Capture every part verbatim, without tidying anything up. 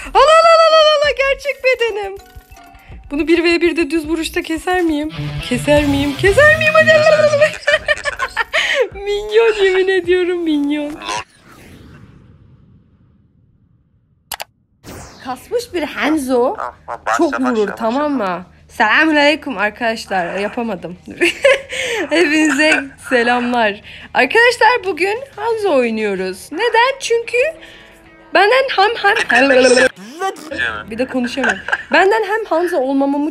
Allah Allah Allah Allah, gerçek bedenim. Bunu bir ve birde düz vuruşta keser miyim? Keser miyim? Keser miyim? Hadi. Minyon, yemin ediyorum minyon. Kasmış bir Hanzo çok vurur, tamam mı? Selamünaleyküm arkadaşlar. Yapamadım. Hepinize selamlar. Arkadaşlar bugün Hanzo oynuyoruz. Neden? Çünkü benden hem hem bir de konuşamam. Benden hem Hanzo olmamamı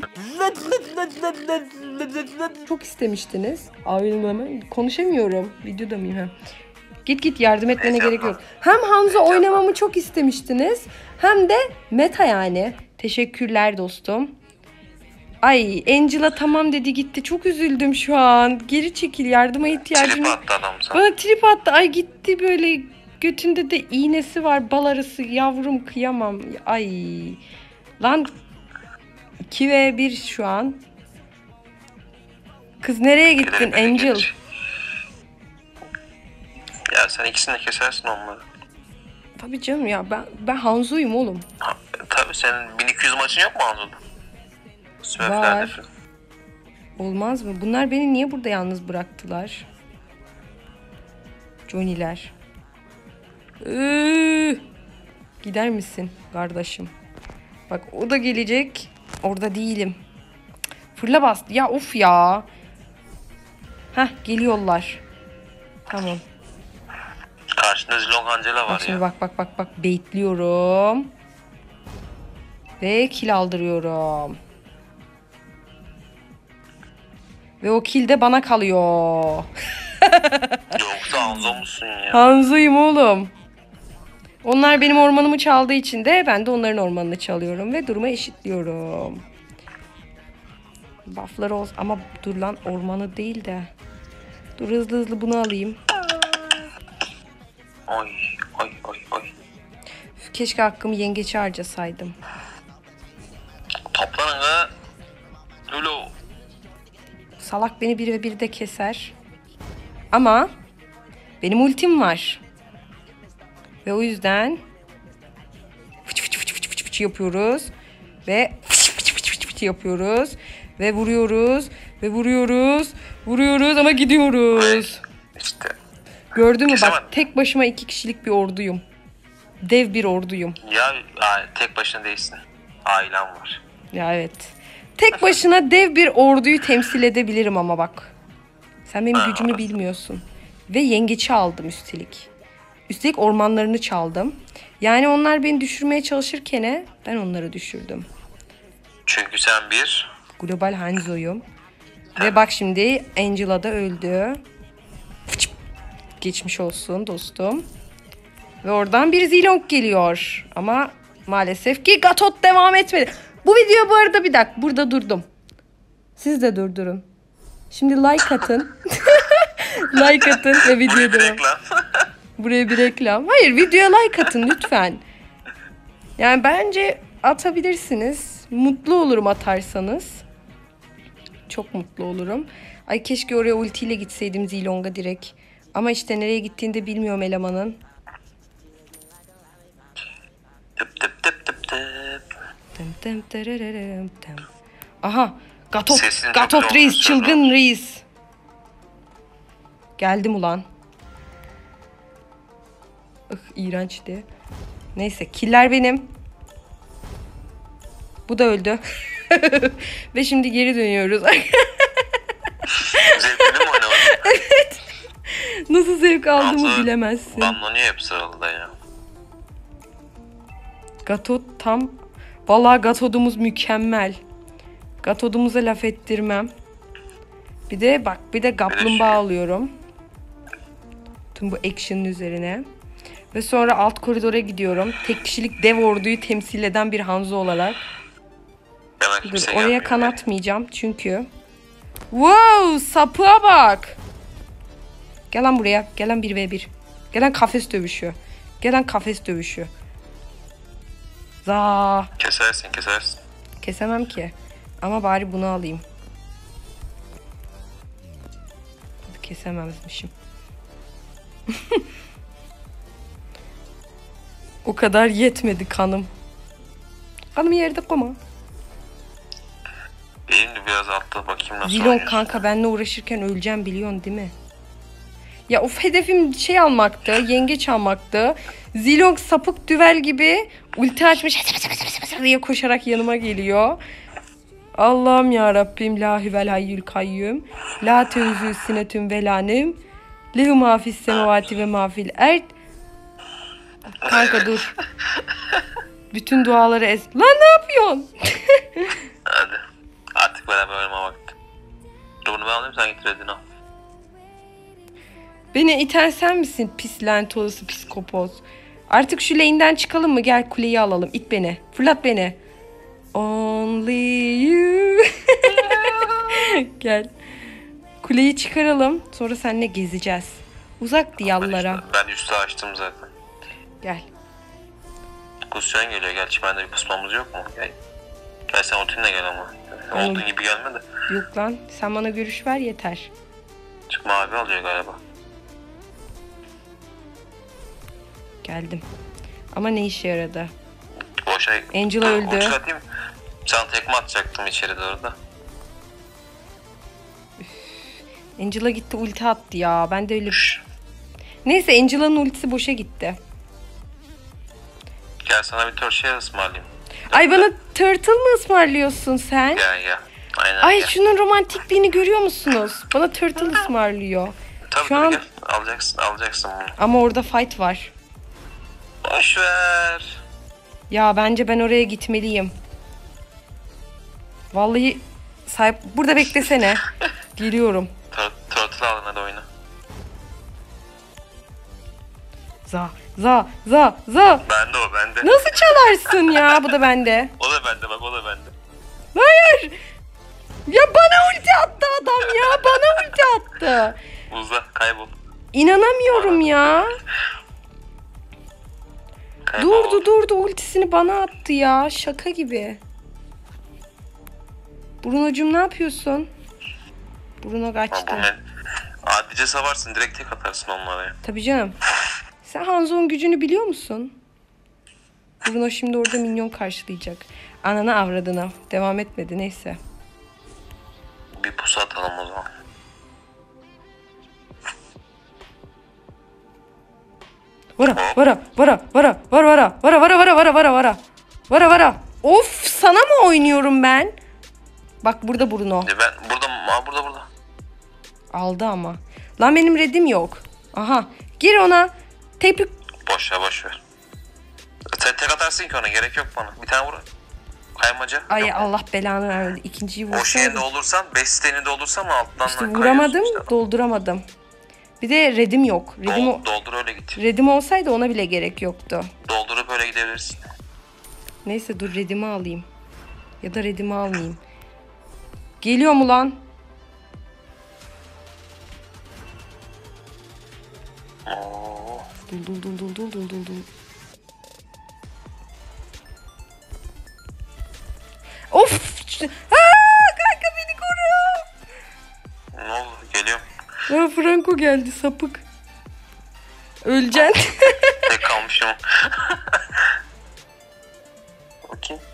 çok istemiştiniz. Abi konuşamıyorum. Videoda mıyım hem? Git git, yardım etmene gerek yok. Hem Hanzo oynamamı çok istemiştiniz, hem de meta yani. Teşekkürler dostum. Ay, Angela tamam dedi gitti. Çok üzüldüm şu an. Geri çekil, yardıma ihtiyacım yok. Trip attı adam sana. Bana trip attı. Ay gitti, böyle götünde de iğnesi var, bal arısı. Yavrum kıyamam. Ay. Lan iki ve bir şu an. Kız nereye gittin Angel? Ya sen ikisini de kesersin onları. Tabii canım ya, ben ben Hanzo'yum oğlum. Ha, tabii senin bin iki yüz maçın yok mu Hanzo'da? Var. Olmaz mı? Bunlar beni niye burada yalnız bıraktılar? Johnny'ler. Ee, gider misin kardeşim? Bak o da gelecek. Orada değilim. Fırla bastı. Ya of ya. Heh, geliyorlar. Tamam. Karşında Zilong Angela var bak şimdi ya. Bak bak bak bak. Baitliyorum. Ve kill aldırıyorum. Ve o kill de bana kalıyor. Yoksa Hanzo musun ya? Hanzo'yum oğlum. Onlar benim ormanımı çaldığı için de ben de onların ormanını çalıyorum ve durumu eşitliyorum. Buff'ları olsun ama dur lan, ormanı değil de. Dur hızlı hızlı bunu alayım. Oy oy oy oy. Keşke hakkımı yengeçe harcasaydım. Toplanın ha. Lolo. Salak beni bir ve bir de keser. Ama benim ultim var. Ve o yüzden fıç fıç fıç fıç fıç fıç yapıyoruz. Ve fıç fıç fıç fıç fıç yapıyoruz. Ve vuruyoruz. Ve vuruyoruz. Vuruyoruz ama gidiyoruz. İşte. Gördün mü Kesemem. bak, tek başıma iki kişilik bir orduyum. Dev bir orduyum. Ya a- tek başına değilsin. Ailem var. Ya evet. Tek başına dev bir orduyu temsil edebilirim ama bak. Sen benim Ha, gücümü orası. bilmiyorsun. Ve yengeçi aldım üstelik. Üstelik ormanlarını çaldım. Yani onlar beni düşürmeye çalışırken ben onları düşürdüm. Çünkü sen bir... Global Hanzo'yum. Ve bak şimdi Angela da öldü. Geçmiş olsun dostum. Ve oradan bir Zilong geliyor. Ama maalesef ki Gatot devam etmedi. Bu video bu arada, bir dakika burada durdum. Siz de durdurun. Şimdi like atın. Like atın ve videoya devam. Buraya bir reklam. Hayır, videoya like atın lütfen. Yani bence atabilirsiniz. Mutlu olurum atarsanız. Çok mutlu olurum. Ay keşke oraya ultiyle gitseydim Zilong'a direkt. Ama işte nereye gittiğini de bilmiyorum elemanın. Tıp tıp tıp tıp tıp. Dım dım tırırırım dım. Aha, Gatot, Sesini Gatot çok reis, güzel çılgın reis. Geldim ulan. Ih, iğrençti. Neyse, killer benim. Bu da öldü. Ve şimdi geri dönüyoruz. Zevkli mi oynamadın? Evet. Nasıl zevk aldığımı Hanzo bilemezsin. banlanıyor hep sıralda ya. Gatot tam... Vallahi Gatot'umuz mükemmel. Gatot'umuza laf ettirmem. Bir de bak, bir de kaplumbağa şey- alıyorum. Tüm bu action'ın üzerine. Ve sonra alt koridora gidiyorum. Tek kişilik dev orduyu temsil eden bir Hanzo olarak. Demek Dur, kimse oraya gelmiyor. kanatmayacağım çünkü. Wow, sapığa bak. Gel lan buraya. Gel lan bir ve bir. Gel lan kafes dövüşü. Gel lan kafes dövüşü. Za. Kesersin kesersin. Kesemem ki. Ama bari bunu alayım. Kesemezmişim. O kadar yetmedi kanım. Kanımı yerde koyma. Benim de biraz altta bakayım nasıl Zilong oynuyorsun. kanka benle uğraşırken öleceğim biliyorsun değil mi? Ya of hedefim şey almaktı, yengeç almaktı. Zilong sapık düvel gibi ulti açmış diye koşarak yanıma geliyor. Allah'ım ya Rabbim la huvel hayyul kayyum. La tenzü sinetün velanim. Lehu mafis semavati ve mafil erd. Kanka dur. Bütün duaları ez. Lan ne yapıyorsun? Hadi. Artık beraber oynama vakti. Dur bunu ben alayım sen git redini al. Beni iten sen misin pis lanet olası psikopoz? Artık şu lane'den çıkalım mı? Gel kuleyi alalım. İt beni. Fırlat beni. Only you. Gel. Kuleyi çıkaralım. Sonra seninle gezeceğiz. Uzak diyallara. Ben, işte, ben üstü açtım zaten. Gel. Kusyan geliyor. Gerçi bende bir pusmamız yok mu? Gel, gel sen ultinle gel ama. Ben- Olduğun gibi gelme de. Yok lan. Sen bana görüş ver yeter. Çıkma abi alıyor galiba. Geldim. Ama ne işe yaradı? Boşa... Angela Dur, öldü. ulti atayım. Sen tekme atacaktım içeri doğru da. Angela gitti ulti attı ya. Ben de öyle... Neyse Angela'nın ultisi boşa gitti. Gel sana bir tör şey ısmarlayayım. Ay bana turtle mı ısmarlıyorsun sen? Gel gel. Aynen Ay gel. şunun romantikliğini görüyor musunuz? Bana turtle ısmarlıyor. Tabii Şu Şu an gel. Alacaksın alacaksın bunu. ama orada fight var. Boş ver. Ya bence ben oraya gitmeliyim. Vallahi sahip burada beklesene. Geliyorum. Tur- Turtle alın hadi oyna. Za za za za. Bende o bende. Nasıl çalarsın ya? Bu da bende. O da bende bak o da bende. Hayır. Ya bana ulti attı adam ya. Bana ulti attı. Uza kaybol. İnanamıyorum ya. kaybol. Durdu durdu ultisini bana attı ya. Şaka gibi. Bruno'cum ne yapıyorsun? Bruno Ama kaçtı. bu men... Adice savarsın direkt tek atarsın onlara ya. Tabii canım. Sen Hanzo'nun gücünü biliyor musun? Bruno şimdi orada minyon karşılayacak. Anana avradına. Devam etmedi neyse. Bir pusu atalım o zaman. Vara vara vara vara vara vara vara vara vara vara vara vara vara vara. Of sana mı oynuyorum ben? Bak burada Bruno. E ben burada aa, burada burada. Aldı ama. Lan benim redim yok. Aha. Gir ona. Tepki. Boş ver boş ver. Sen tek atarsın ki ona gerek yok bana. Bir tane vur. Kaymaca. Ay Yok. Allah belanı vermedi. İkinciyi O şeyinde vursaydım. olursan, besteni de olursan alttan İşte kayıyorsun vuramadım, işte. dolduramadım. Bir de redim yok. Redim, Dol, doldur öyle git. redim olsaydı ona bile gerek yoktu. Doldurup öyle gidebilirsin. Neyse dur redimi alayım. Ya da redimi almayayım. Geliyor mu lan? Oo. Dul dul dul dul dul dul dul dul. Of! Aa, kanka beni koru. Ne oldu? Geliyorum. Aa, Franco geldi sapık. Öleceksin. Tek kalmışım. Bakayım.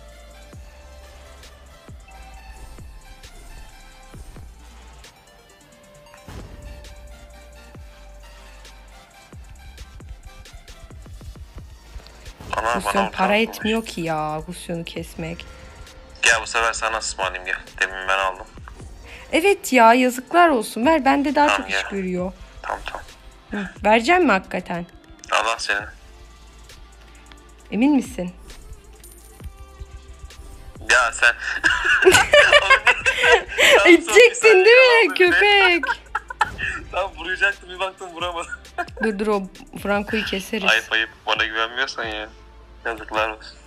Bana, Gusyon bana para ortak etmiyor olmuş. ki ya Gusyon'u kesmek. Gel bu sefer sana ısmarlayayım gel. Demin ben aldım. Evet ya yazıklar olsun. Ver bende daha Tamam, çok iş gel. görüyor. Tamam tamam. Hı. Vereceğim mi hakikaten? Allah seni. Emin misin? Ya sen. Edeceksin değil mi köpek? Tam vuracaktım bir baktım vuramadım. Dur dur o Franco'yu keseriz. Ayıp ayıp bana güvenmiyorsan ya. Yazıklar olsun.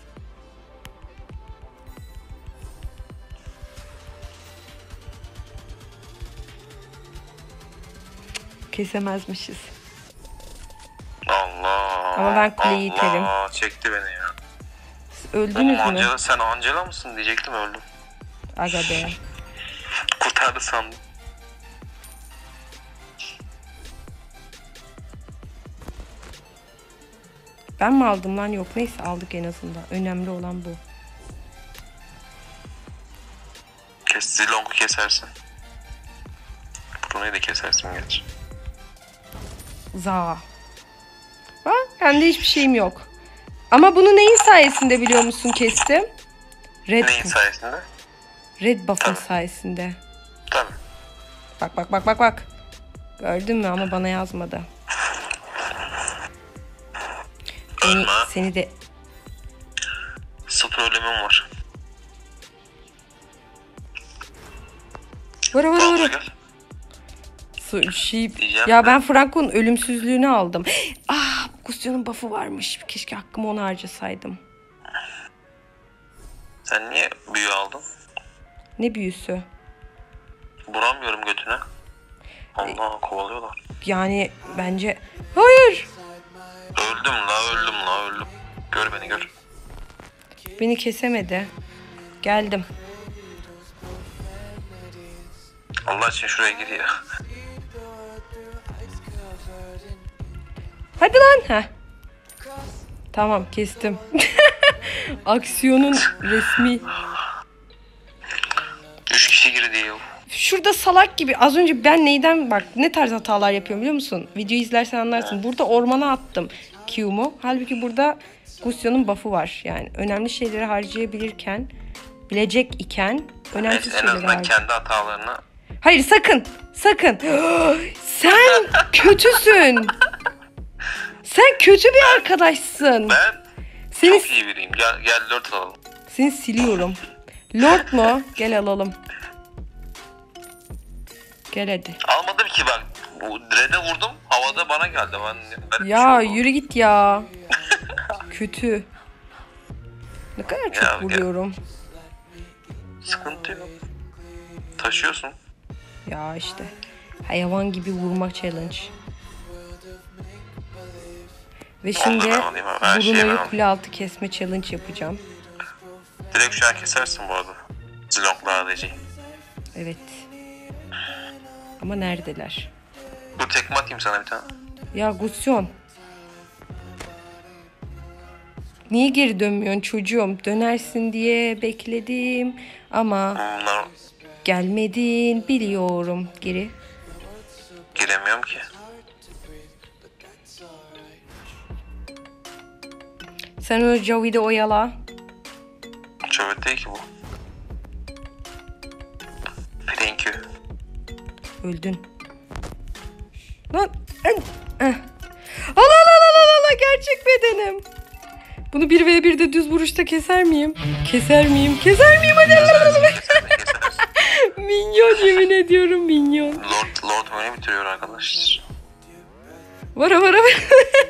Kesemezmişiz. Allah. Ama ben kuleyi iterim. Allah çekti beni ya. Öldünüz Oğlum, mü? Angela, sen Angela mısın diyecektim öldüm. Aga be. Kurtardı sandım. Ben mi aldım lan? Yok neyse aldık en azından. Önemli olan bu. Kes, Zilong'u kesersin. Bruno'yu da kesersin geç. Za. Bak bende hiçbir şeyim yok. Ama bunu neyin sayesinde biliyor musun kestim? Red Neyin sayesinde? Red buff'ın Tabii. sayesinde. Tabii. Bak bak bak bak bak. Gördün mü ama bana yazmadı. Seni, Ölme. seni de Sıfır ölümüm var. vara vara Baldur'a vara. gel. Su- Şey, Diyeceğim ya de. ben Franco'nun ölümsüzlüğünü aldım. Ah, Gustyon'un buff'ı varmış. Keşke hakkımı ona harcasaydım. Sen niye büyü aldın? Ne büyüsü? Vuramıyorum götüne. Allah kovalıyorlar. Yani bence... Hayır! Öldüm la öldüm la öldüm. Gör beni gör. Beni kesemedi. Geldim. Allah için şuraya gir ya. Hadi lan. Heh. Tamam kestim. Aksiyonun resmi. Üç kişi girdi ya. Şurada salak gibi az önce ben neyden bak ne tarz hatalar yapıyorum biliyor musun? Videoyu izlersen anlarsın. Burada ormana attım Q'mu. Halbuki burada Gustyon'un buff'ı var. Yani önemli şeyleri harcayabilirken, bilecek iken önemsiz Neyse, en şeyleri azından harcayacağım. kendi hatalarını. Hayır sakın. Sakın. Sen kötüsün. Sen kötü bir arkadaşsın. Ben Seni, çok iyi biriyim. Gel, gel dört alalım. seni siliyorum. Lord mu? Gel alalım. Gel hadi. Almadım ki bak. Red'e vurdum. Havada bana geldi. Ben, ben Ya bir şey oldu. yürü git ya. Kötü. Ne kadar çok Ya, ya. vuruyorum. Sıkıntı yok. Taşıyorsun. Ya işte. Hayvan gibi vurmak challenge. Ve şimdi ben alayım abi, her şeyi ben Bruno'yu alayım. kule altı kesme challenge yapacağım. Direkt şu an kesersin bu arada. Zilong'la A D C'yi. Evet. Ama neredeler? Dur tekme atayım sana bir tane. Ya Gusyon. Niye geri dönmüyorsun çocuğum? Dönersin diye bekledim ama Bunlar gelmedin biliyorum. Geri. giremiyorum ki. Sen o Joey'de oyala. Çövet değil ki bu. Thank you. Öldün. Lan. en- eh. Allah Allah Allah Allah gerçek bedenim. Bunu bir ve birde düz vuruşta keser miyim? Keser miyim? Keser miyim? Hadi. Kesersin, kesersin. Minyon yemin ediyorum minyon. Lord, Lord oyunu bitiriyor arkadaşlar. Vara vara vara.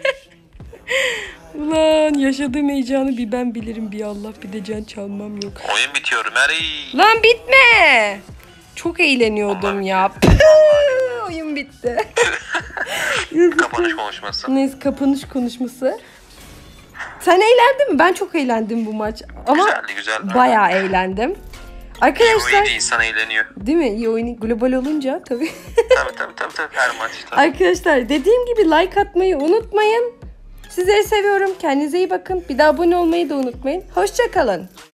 Ulan yaşadığım heyecanı bir ben bilirim bir Allah bir de can çalmam yok. Oyun bitiyor Mary. Lan bitme. Çok eğleniyordum ya. Oyun bitti. Kapanış konuşması. Neyse kapanış konuşması. Sen eğlendin mi? Ben çok eğlendim bu maç. Ama Güzeldi güzeldi. bayağı eğlendim. İyi Arkadaşlar oyuncu insan eğleniyor. değil mi? İyi oyun global olunca tabii. Tabii tabii tabii tabii her maç. Tabii. Arkadaşlar dediğim gibi like atmayı unutmayın. Sizleri seviyorum. Kendinize iyi bakın. Bir de abone olmayı da unutmayın. Hoşça kalın.